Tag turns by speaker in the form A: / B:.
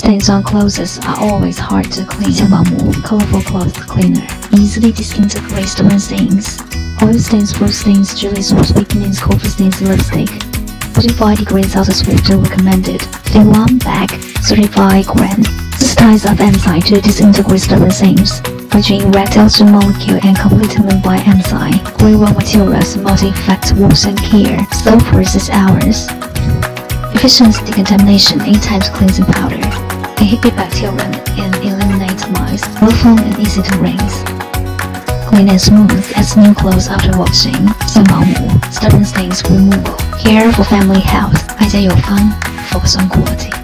A: Stains on clothes are always hard to clean. 小保姆 Colorful Cloth Cleaner easily disintegrates stubborn stains. Oil stains, fruit stains, jelly sauce, weakenings, coffee stains, lipstick. 45 degrees Celsius water recommended. Fill 1 bag, 35 grams. This type of enzyme to disintegrate stubborn stains. Virgin red molecule and completely by enzyme. Green raw materials, multi-effect wash and care. So for 6 hours. Efficient decontamination 8 times cleansing powder. Inhibit bacteria and eliminate mice. Low foam and easy to rinse. Clean and smooth as new clothes after washing. 小保姆 Stubborn stains removal. Care for family health. AJYF-CLEANER. Focus on quality.